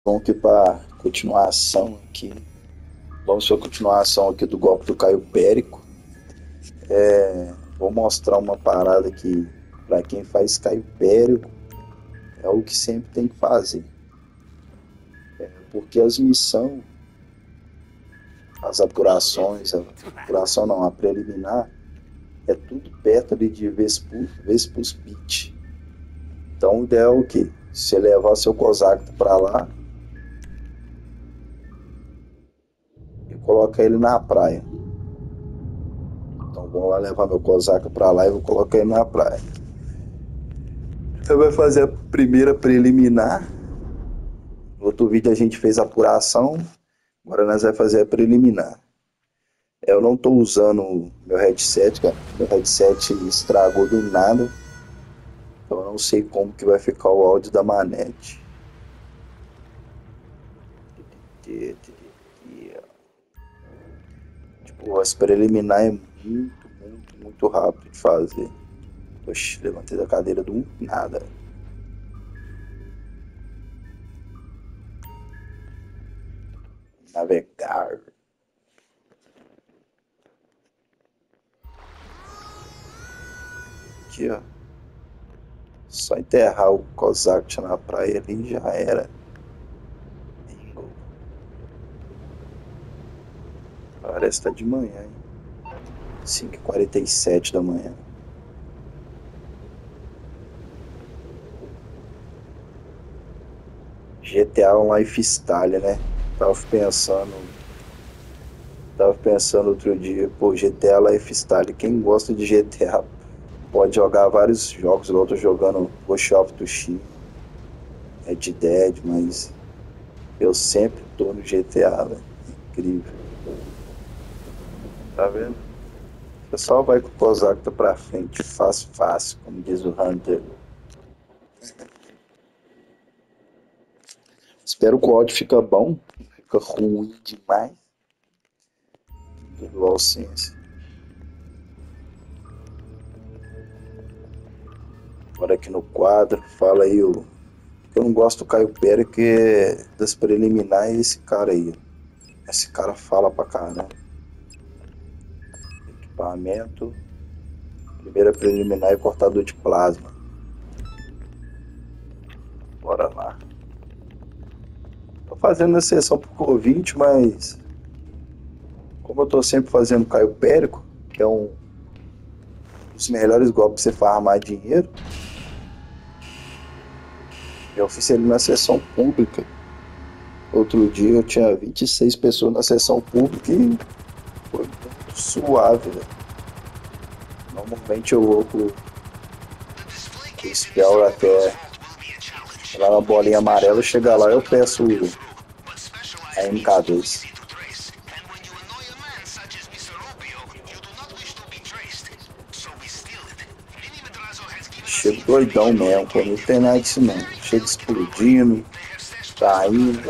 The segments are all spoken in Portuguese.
Vamos aqui para continuação aqui. Vamos para a continuação aqui do golpe do Caio Périco. Vou mostrar uma parada que para quem faz Caio Périco é o que sempre tem que fazer. Porque as missões, as apurações, a apuração não, a preliminar, é tudo perto ali de Vespus Beach. Então o ideal é o quê? Você levar seu Cosacto para lá e coloca ele na praia. Então vou lá levar meu Cosaco para lá e vou colocar ele na praia. Você vai fazer a primeira preliminar. No outro vídeo a gente fez a apuração. Agora nós vamos fazer a preliminar. Eu não estou usando meu headset, cara. Meu headset estragou do nada. Então eu não sei como que vai ficar o áudio da manete. Tipo, as preliminar é muito rápido de fazer. Oxi, levantei da cadeira do nada. Navegar. Aqui, ó. Só enterrar o Cossack na praia ali já era. Bingo. Parece que tá de manhã, hein? 5h47 da manhã. GTA um lifestyle, né? Tava pensando. Tava pensando outro dia, pô, GTA Lifestyle. Quem gosta de GTA pode jogar vários jogos. Eu tô jogando Ghost of Tsushima, Red Dead, mas eu sempre tô no GTA, velho. Incrível. Tá vendo? O pessoal vai com o Cossack pra frente, fácil, como diz o Hunter. Espero que o áudio fica bom, fica ruim demais. Do DualSense. Agora aqui no quadro, fala aí o. Eu não gosto do Caio Pérez, que é das preliminares, esse cara aí. Esse cara fala pra caramba. Equipamento. Primeira preliminar é cortador de plasma. Bora lá. Tô fazendo a sessão pro Covid, mas como eu tô sempre fazendo Caio Périco, que é um dos melhores golpes pra você farmar dinheiro, eu fiz ele na sessão pública. Outro dia eu tinha 26 pessoas na sessão pública e foi muito suave, velho. Normalmente eu vou pro Spell até lá na bolinha amarela, chegar lá eu peço a MK2. Chego doidão mesmo, pô, não tem nada disso não. Chego explodindo, caindo.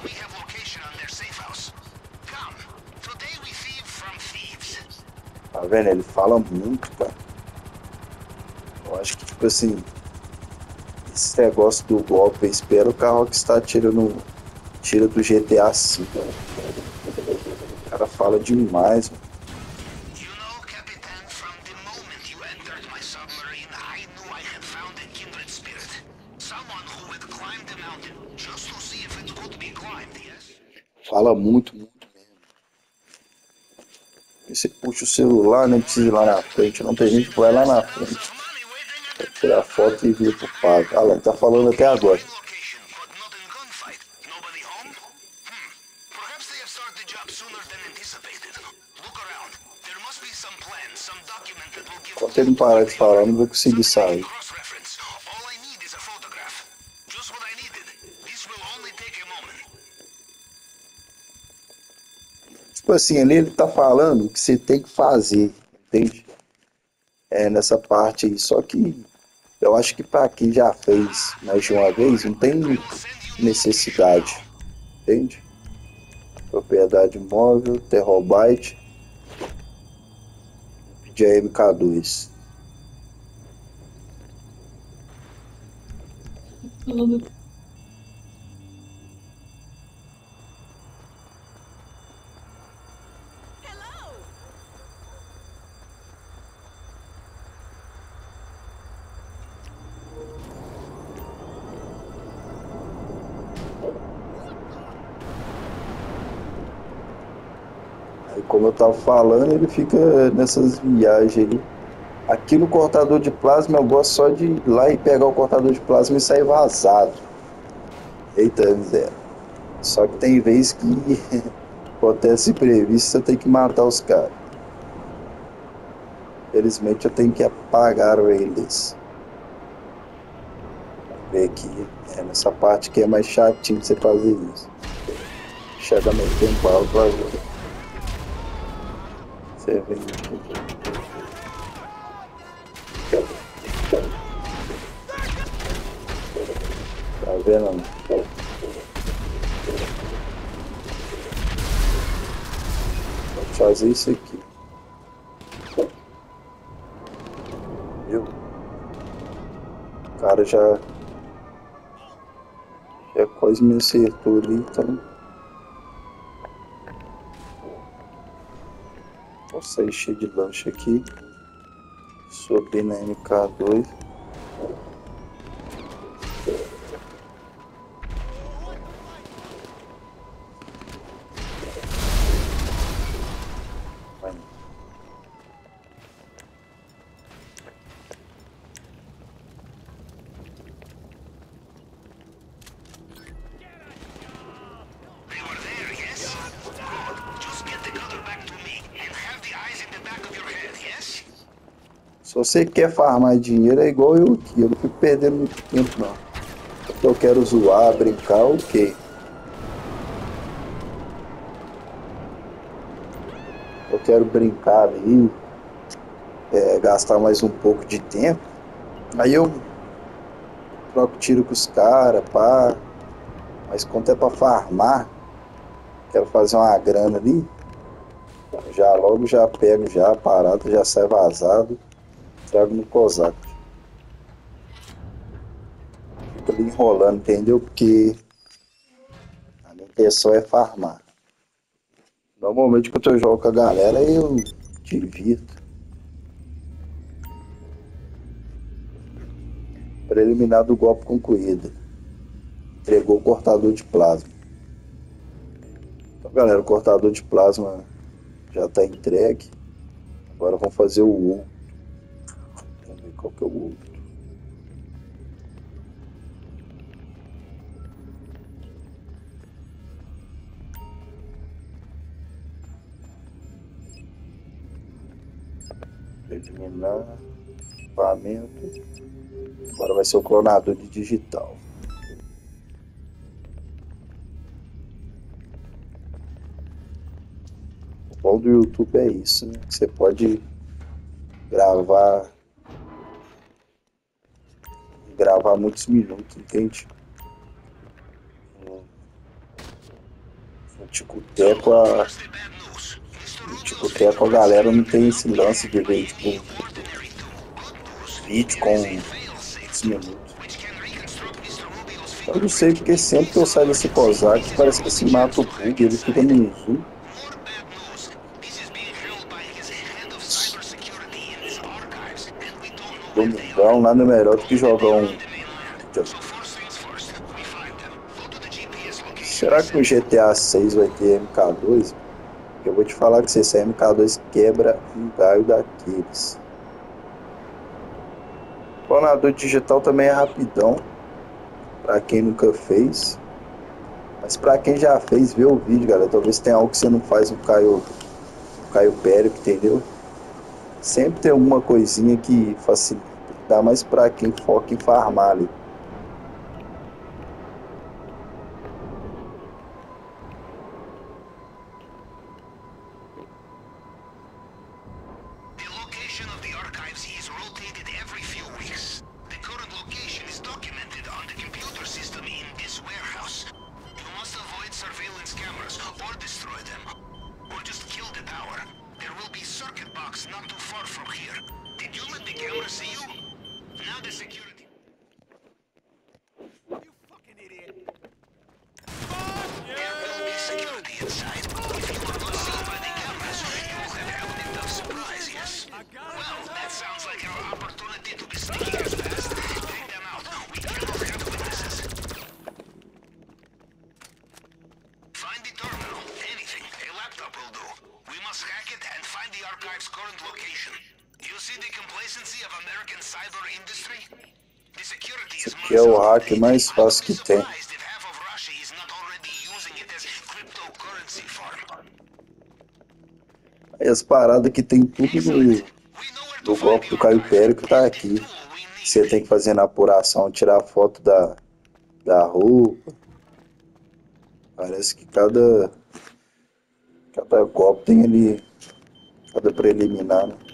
Tá vendo? Ele fala muito, cara. Eu acho que, tipo assim, esse negócio do golpe, eu espero que a Rockstar tira do GTA V. O cara fala demais, mano. Fala muito mesmo. E você puxa o celular, nem precisa ir lá na frente. Não tem gente que vai lá na frente. Vai tirar foto e vir pro pago. Ah lá, ele tá falando até agora. Enquanto ele não parar de falar, eu não vou conseguir sair. Tipo assim, ali ele tá falando o que você tem que fazer, entende? É nessa parte aí. Só que eu acho que pra quem já fez mais de uma vez, não tem necessidade, entende? Propriedade móvel, Terrorbyte, pedir a MK2. Aí, como eu tava falando, ele fica nessas viagens ali. Aqui no cortador de plasma eu gosto só de ir lá e pegar o cortador de plasma e sair vazado. Eita, miséria. Só que tem vezes que acontece imprevisto, você tem que matar os caras. Felizmente eu tenho que apagar eles. Vamos ver aqui. Nessa parte que é mais chatinho de você fazer isso. Chega metendo bala pra ver. Você vem aqui. Tá vendo? Vou fazer isso aqui. Viu? O cara já quase me acertou ali, então. Vou sair cheio de lanche aqui. Subir na MK2. Se você quer farmar dinheiro, é igual eu aqui. Eu não fico perdendo muito tempo, não. Se eu quero zoar, brincar, ok. Eu quero brincar ali, gastar mais um pouco de tempo. Aí eu troco tiro com os caras, pá. Mas quando é pra farmar, quero fazer uma grana ali, já logo já pego já a parada, já sai vazado. Trago no Cosaco. Fico ali enrolando, entendeu? Porque a minha intenção é farmar. Normalmente quando eu jogo com a galera eu divirto. Preliminar do golpe concluído. Entregou o cortador de plasma. Então galera, o cortador de plasma já está entregue. Agora vamos fazer o outro. Vamos ver qual que é o outro. Eliminar equipamento. Agora vai ser o clonador de digital. O bom do YouTube é isso, né? Você pode gravar muitos minutos, entende? No Tico-Teco a galera não tem esse lance de ver tipo, vídeo com muitos minutos. Eu não sei porque sempre que eu saio desse Cosaco parece que se mata o bug, ele fica no zoom. Domingão nada melhor do que jogar um. Será que no GTA 6 vai ter MK2? Eu vou te falar que se esse MK2 quebra um galho daqueles. O clonador digital também é rapidão, pra quem nunca fez. Mas pra quem já fez, vê o vídeo, galera. Talvez tenha algo que você não faz no Caio Périco, entendeu? Sempre tem alguma coisinha que facilita. Dá mais pra quem foca em farmar ali. We must hack it and find the archive's current location. You see the complacency of American cyber industry? The security Esse is aqui é o months hack outdated. mais I would fácil be que tem. surprised if half of Russia is not already using it as cryptocurrency farm. Aí as paradas que tem tudo Excellent. no, We know where to do find golpe the do Caio archive. Périco tá And the aqui. tool we need. Você tem que fazer na apuração, tirar foto da roupa. Parece que cada golpe tem ali, cada preliminar, né?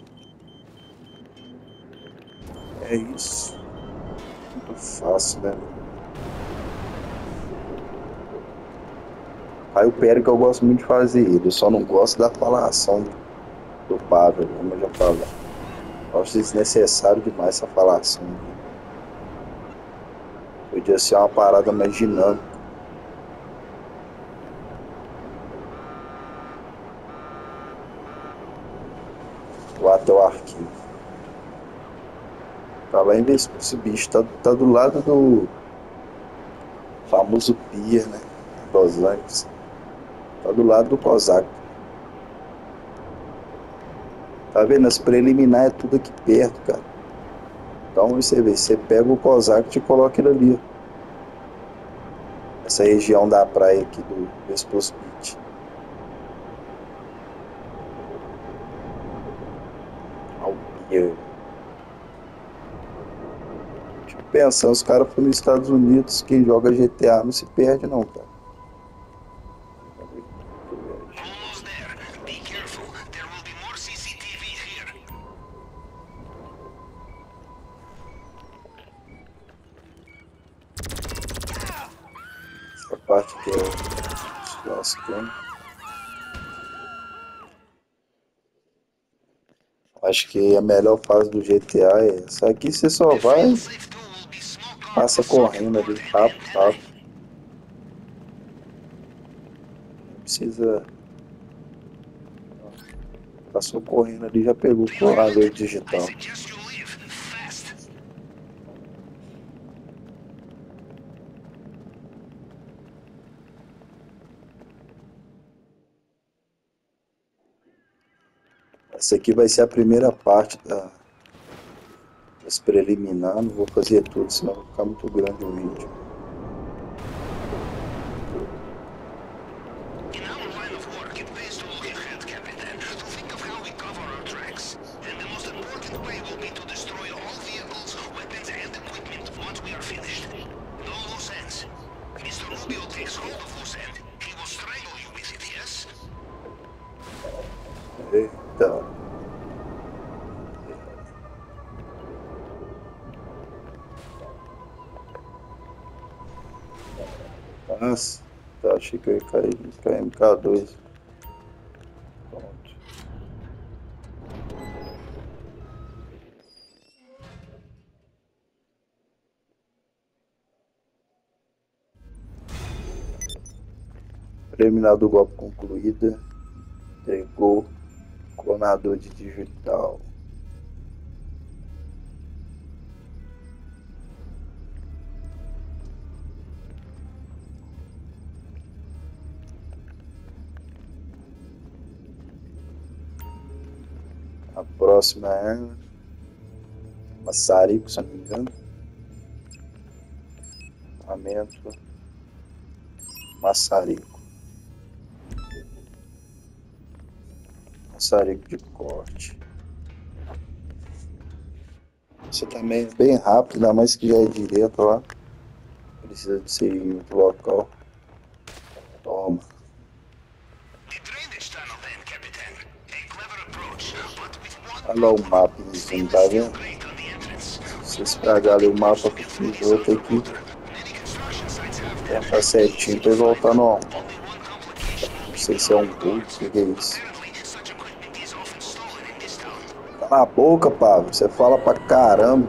É isso. Muito fácil, né? Aí o Périco eu gosto muito de fazer ele, eu só não gosto da falação do Pavel, como eu já falei. Eu acho desnecessário demais essa falação. Podia ser uma parada mais dinâmica. Ou até o arquivo. Pra lá ver esse bicho tá do lado do famoso Pier, né? Los Angeles. Tá do lado do Kozak. Tá vendo? As preliminares é tudo aqui perto, cara. Então você vê, você pega o Kozak e te coloca ele ali. Essa região da praia aqui do Vespos Beach. Ao Pier. Tipo, pensando, os caras foram nos Estados Unidos, quem joga GTA não se perde não, cara. Almost there. Be careful. There will be more CCTV here. Essa parte que é os lascando. Acho que a melhor fase do GTA é essa. Aqui você só The vai, fail-safe tool will be small card passa with socket correndo port ali, and rápido, antenna. rápido. Não precisa. Passou correndo ali, já pegou o colador I digital. suggest you leave fast. Essa aqui vai ser a primeira parte das preliminares. Não vou fazer tudo, senão vai ficar muito grande o vídeo. In our line of work, it pays to look ahead, Captain, to think of how we cover our tracks. And the most important way will be to destroy all vehicles, weapons, and equipment once we are finished. No loose ends. Mr. Rubio takes hold of loose end. He will strangle you with it, yes? Eita. Nossa, tá, achei que eu ia cair MK2. Pronto. Preliminar do golpe concluída. Entregou clonador de digital. A próxima é Massarico, se não me engano. Armamento Massarico. Maçarico de corte. Isso também é bem rápido, ainda mais que já é direto lá. Precisa de ser em outro local. Toma. The drainage tunnel then, Captain. A clever approach, but with one Olha lá o problem. mapa em cima, tá Stainless steel vendo? grate on the entrance. Se estragar ali o mapa, eu vou ter que Many construction sites have them. tentar certinho pra ele voltar normal. Only one complication will Não be sei the se é um number of bug, guards. o que é isso? Apparently, such equipment is often stolen in this town. Cala a boca, Pablo. Você fala pra caramba.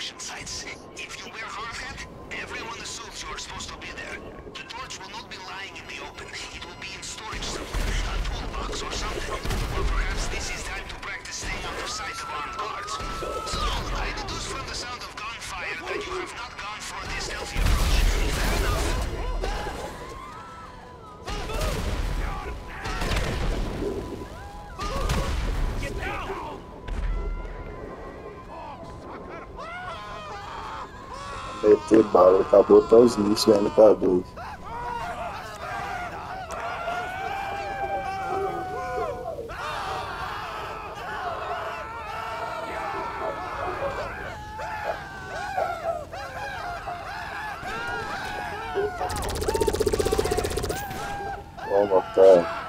operation sites. If you wear hard hat, everyone assumes you are supposed to be there. The torch will not be lying in the open. It will be in storage somewhere, a toolbox or something. Or perhaps this is time to practice staying out of sight of armed guards. So, I deduce from the sound of gunfire that you have not gone for the stealthy approach. Fair enough. Meter bala, acabou até os mísseis MK2. Toma, cara.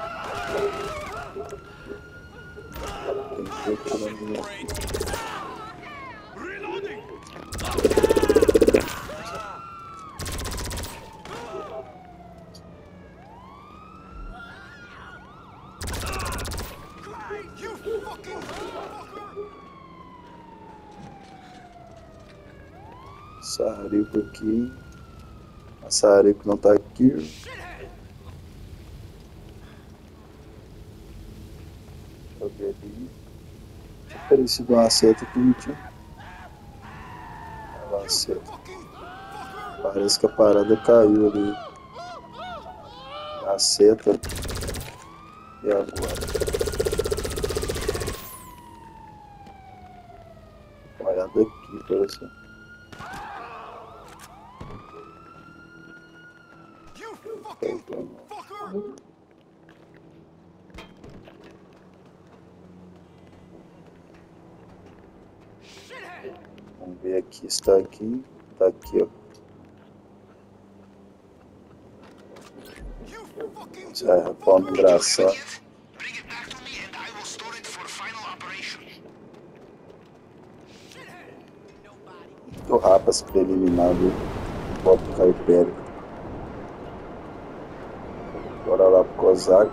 Saarico aqui. A Saarico não tá aqui. Deixa eu ver ali. Parecido uma seta aqui, não tinha? Uma seta. Parece que a parada caiu ali. A seta. E agora? Olha daqui, parece. Vamos ver aqui, está aqui, tá aqui, ó. É, forma engraçada. O rapas preliminar do Bob Caipérico. Bora lá pro Kozak.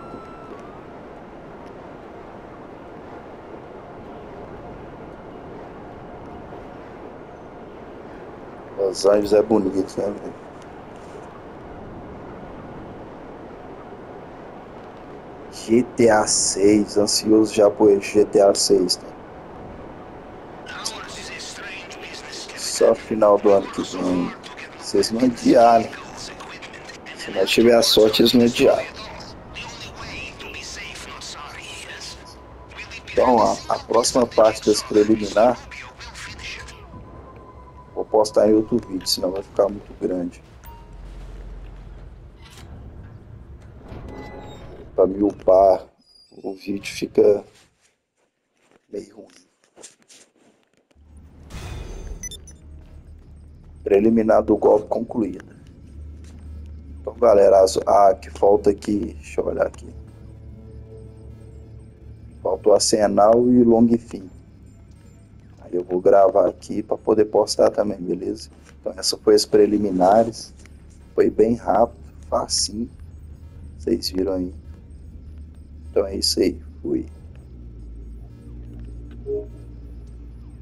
Los Angeles é bonito, né, velho? GTA 6, ansioso já por GTA 6, né? Só final do ano que vem. Vocês não adiaram. Se nós tiver a sorte, eles não adiaram. Então, a próxima parte desse preliminar vou postar em outro vídeo, senão vai ficar muito grande. Para me upar, o vídeo fica meio ruim. Preliminar do golpe concluído. Então, galera, que falta aqui, deixa eu olhar aqui. Falta o Arsenal e o Long Fin. Aí eu vou gravar aqui para poder postar também, beleza? Então, essa foi as preliminares. Foi bem rápido, facinho. Vocês viram aí. Então é isso aí. Fui.